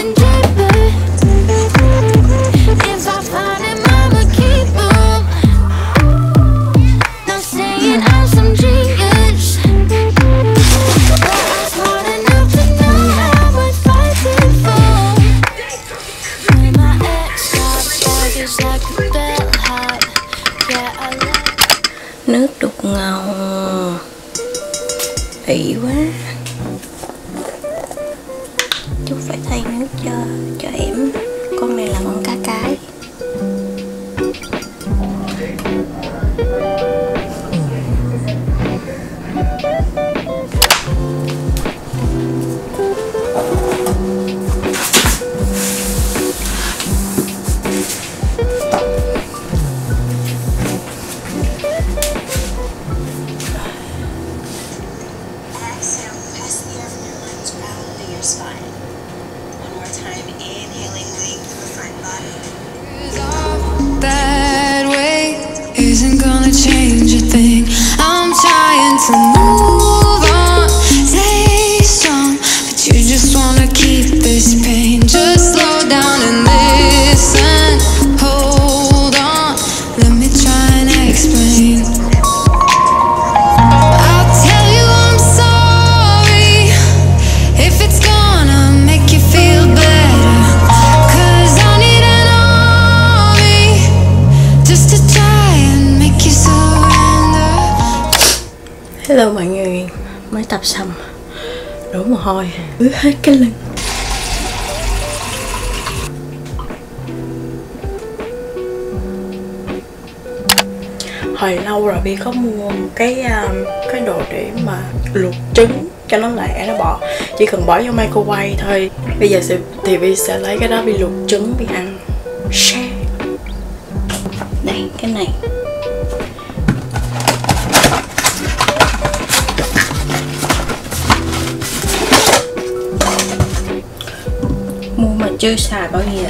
Nước đục ngầu ị quá. Chút phải thay nước cho em. Con này là con cá cái. That way isn't gonna change a thing. I'm trying to move on, stay strong, but you just wanna keep this pain. Just slow down and listen. Hold on, let me try and explain. I'll tell you I'm sorry if it's gonna make you feel better, 'cause I need an army just to try and make you surrender. Hello mọi người, mới tập xong, đổ mồ hôi, ướt hết cái lưng. Hồi lâu rồi Bi có mua một cái đồ để mà luộc trứng cho nó lẹ, nó bỏ chỉ cần bỏ vô microwave thôi. Bây giờ thì Bi sẽ lấy cái đó Bi luộc trứng Bi ăn. Đây cái này. Mua mà chưa xài bao giờ.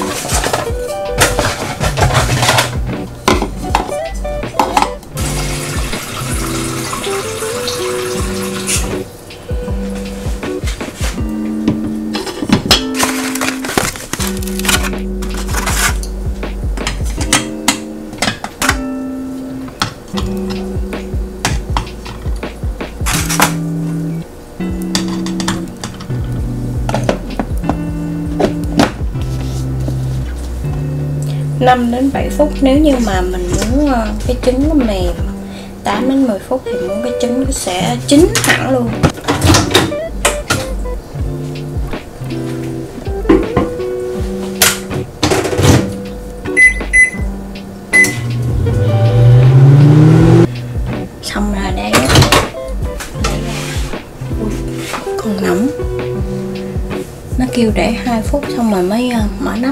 Năm đến 7 phút nếu như mà mình muốn cái trứng nó mềm. 8 đến 10 phút thì muốn cái trứng nó sẽ chín hẳn luôn. Xong rồi đấy. Còn nóng. Nó kêu để 2 phút xong rồi mới mở nắp.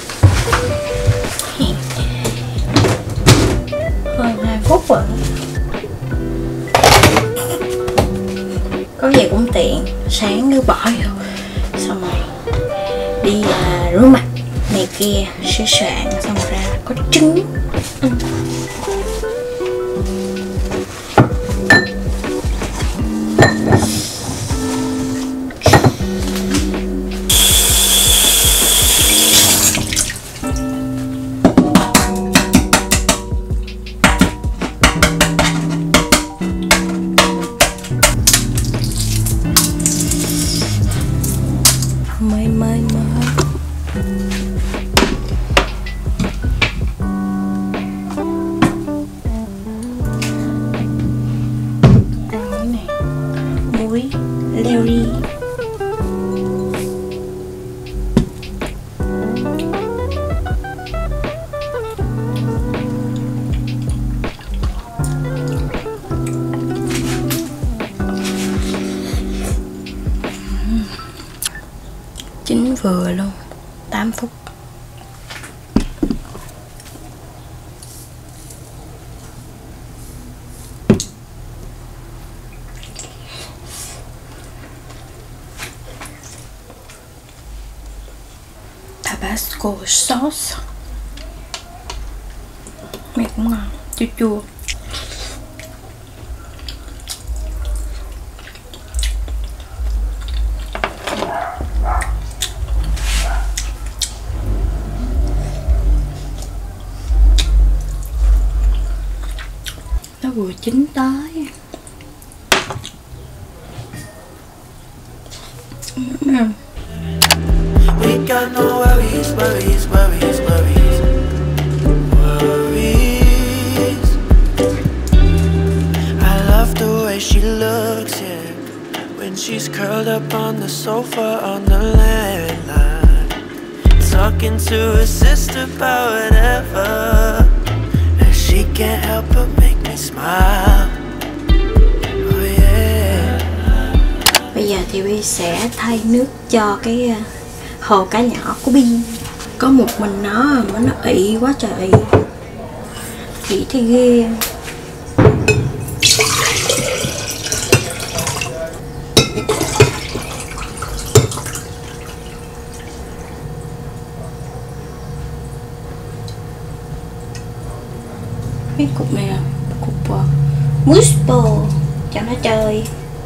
Hơn 2 phút rồi. Có gì cũng tiện, sáng cứ bỏ vô, xong rồi đi rửa mặt này kia, sửa soạn, xong ra có trứng. Mới ăn cái này, muối leo ri. Chín vừa luôn, 8 phút. Tabasco sauce. Mẹ cũng ngon, chua chua. vừa chín tới. We got no worries, worries, worries, worries, worries. I love the way she looks, yeah, when she's curled up on the sofa on the landline, talking to her sister about whatever, and she can't help but make me smile. Oh yeah. Bây giờ thì Bi sẽ thay nước cho cái hồ cá nhỏ của Bi. Có một mình nó mà nó ị quá trời ị. Ị thì ghê. Cái cục này là cục mousse bò cho nó chơi.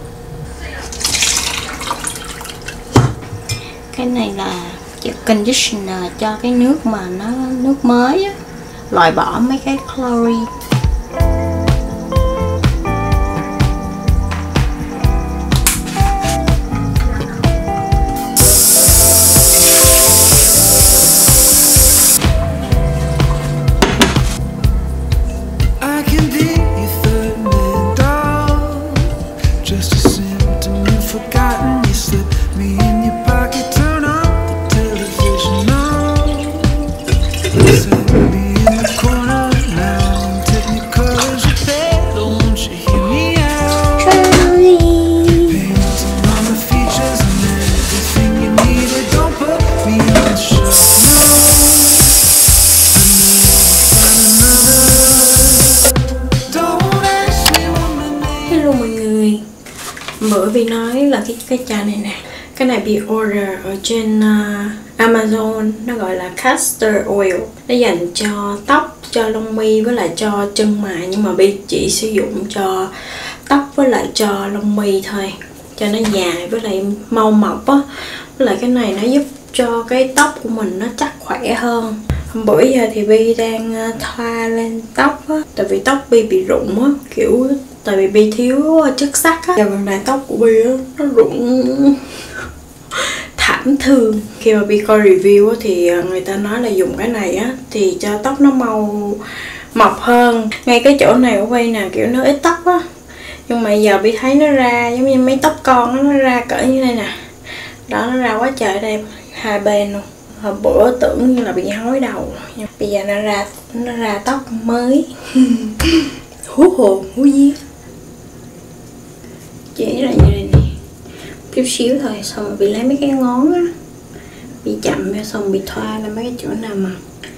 Cái này là conditioner cho cái nước mà nó nước mới á, loại bỏ mấy cái chlorine. Bữa Bi nói là cái chai này nè, cái này Bi order ở trên Amazon, nó gọi là castor oil, nó dành cho tóc, cho lông mi với lại cho chân mày, nhưng mà Bi chỉ sử dụng cho tóc với lại cho lông mi thôi, cho nó dài với lại mau mọc á. Với lại cái này nó giúp cho cái tóc của mình nó chắc khỏe hơn. Hôm bữa giờ thì Bi đang thoa lên tóc á, tại vì tóc Bi bị rụng á, kiểu tại vì Bi thiếu chất sắt á. Giờ gần đây tóc của Bi á nó rụng thảm thương. Khi mà Bi coi review á thì người ta nói là dùng cái này á thì cho tóc nó mau mọc hơn. Ngay cái chỗ này của Bi nè, kiểu nó ít tóc á, nhưng mà giờ Bi thấy nó ra giống như mấy tóc con đó, nó ra cỡ như đây nè. Đó, nó ra quá trời đẹp hai bên luôn. Hồi bữa tưởng như là bị hói đầu, nhưng bây giờ nó ra tóc mới. Hú hồn hú vía. Chỉ là như này nè, chút xíu thôi, xong rồi Bi lấy mấy cái ngón á, Bi chậm ra, xong Bi thoa lên mấy cái chỗ nào mà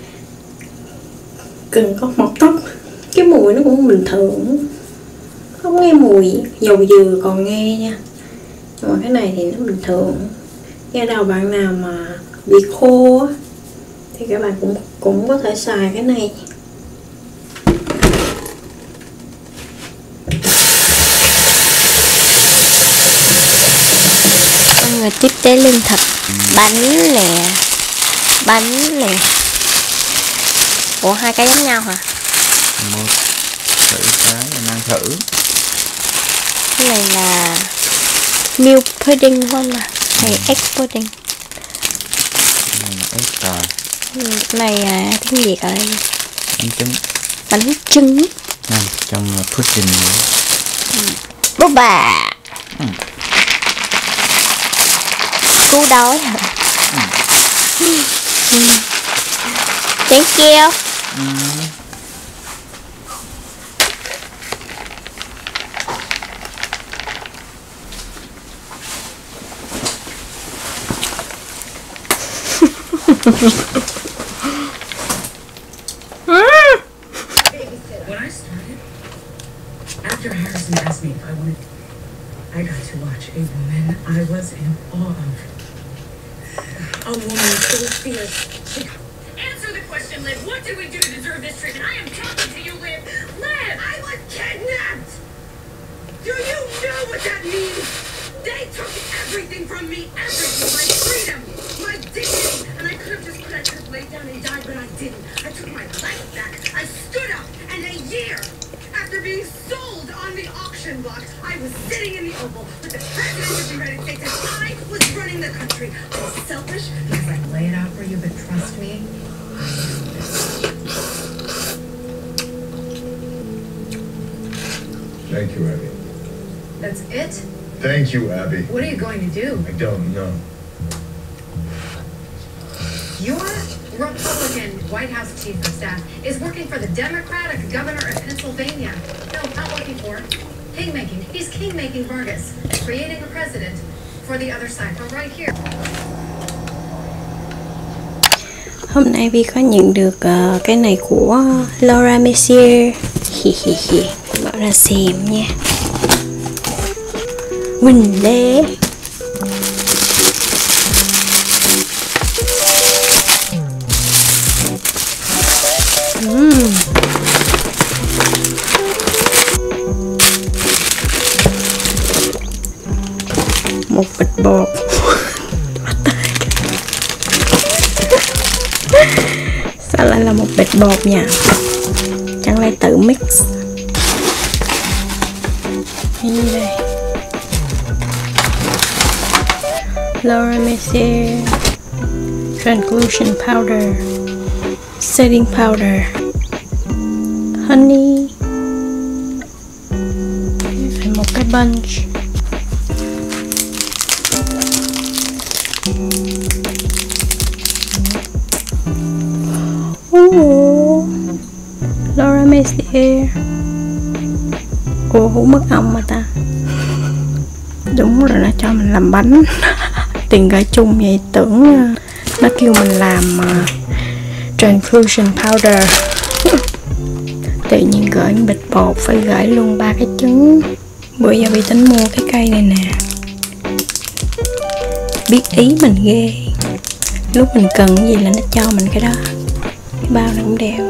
cần có mọc tóc. Cái mùi nó cũng bình thường, không nghe mùi dầu dừa còn nghe nha, nhưng mà cái này thì nó bình thường. Da đầu bạn nào mà bị khô á thì các bạn cũng có thể xài cái này. Rồi tiếp tế lương thực, bánh lè. Ủa, hai cái giống nhau hả? Một thử cái mình ăn thử. Cái này là milk pudding không à? Hay egg pudding? Cái này là egg rồi. Cái này là tiếng Việt ở đây. Bánh trứng. Bánh trứng. Này, trong là pudding nữa. Bố bà. Cú đói hả? Thank you. When I started, after Harrison asked me if I wanted, I got to watch a woman I was in awe of. A woman so fierce. Answer the question, Liv. What did we do to deserve this treatment? I am talking to you, Liv. Liv, I was kidnapped. Do you know what that means? They took everything from me, everything, my freedom, my dignity, and I could have laid down and died, but I didn't. I took my life back. I stood up, and a year after being so block. I was sitting in the Oval with the President of the United States and I was running the country. I was selfish because I lay it out for you, but trust me. Thank you, Abby. That's it? Thank you, Abby. What are you going to do? I don't know. Your Republican White House chief of staff is working for the Democratic governor of Pennsylvania. No, not working for. Kingmaking. He's kingmaking Vargas, creating a president for the other side from right here. Hôm nay Vi có nhận được cái này của Laura Mercier. Mở ra xem nha. Quỳnh Lê. Một bịch bột. Sao lại là một bịch bột nha? Chẳng lẽ tự mix? Cái gì đây? Laura Mercier Translucent Powder, Setting Powder, Honey. Phải một cái bunch. Laura Mercier. Ủa hũ mật ong mà ta. Đúng rồi, nó cho mình làm bánh. Tiền gửi chung vậy, tưởng nó kêu mình làm translucent powder. Tự nhiên gửi bịch bột, phải gửi luôn 3 cái trứng. Bữa giờ bị tính mua cái cây này nè. Biết ý mình ghê. Lúc mình cần cái gì là nó cho mình cái đó. Cái bao này cũng đẹp.